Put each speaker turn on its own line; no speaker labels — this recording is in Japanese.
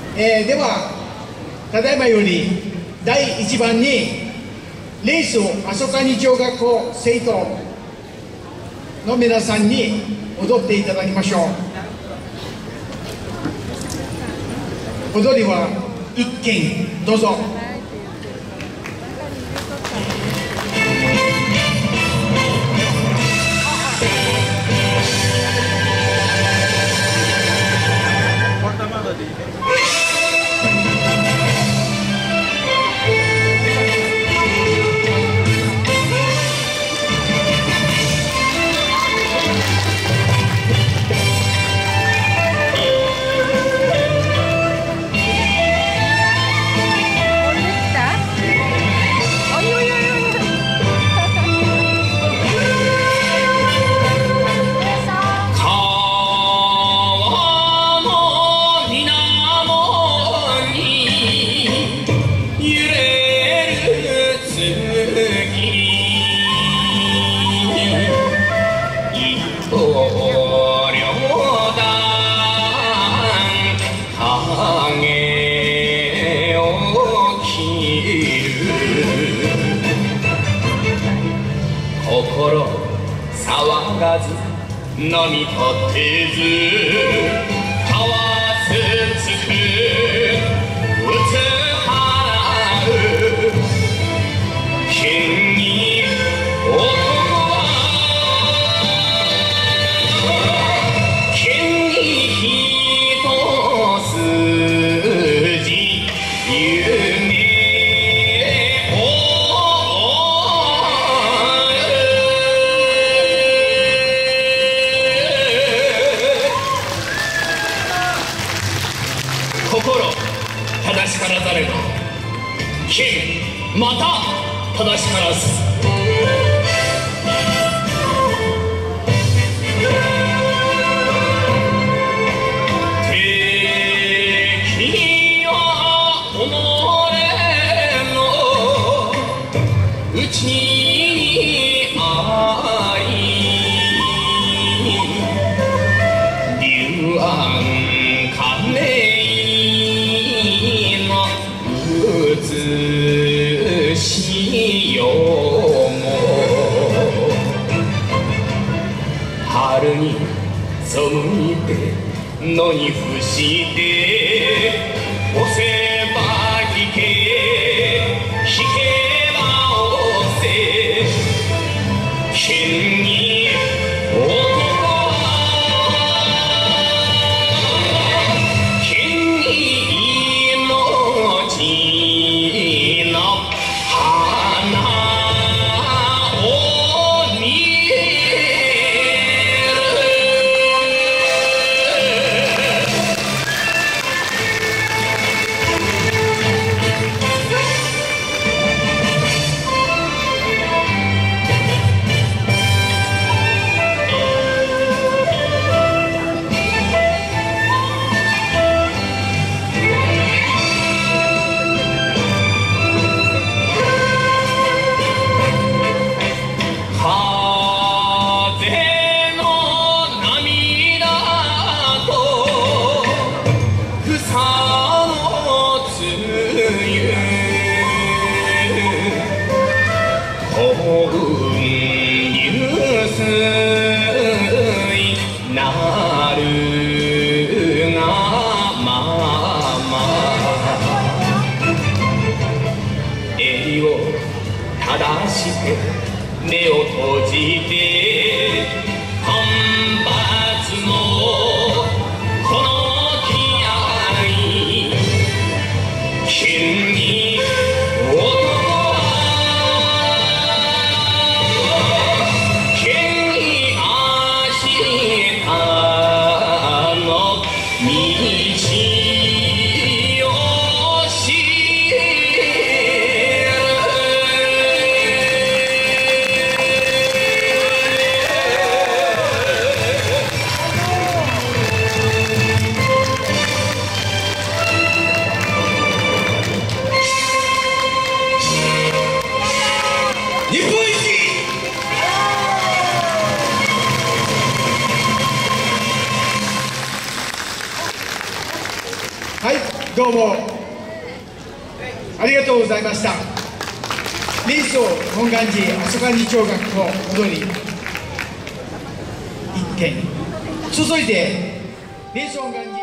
ではただいまより第1番にレースを阿蘇谷小学校生徒の皆さんに踊っていただきましょう。踊りは一見どうぞ。
心騒がず波立てずかわすつく打つ払う剣に男は剣に一筋夢心正しからざれば剣また正しからず敵は己のうちにあり龍安美しよも春に背いて野に伏して押せば引け引けば押せ剣に男は剣に命なるがまま襟を正して目を閉じて反発のこの気合剣に
どうもありがとうございました。林相本願寺阿蘇管理町学校踊り一件続いて林相本願寺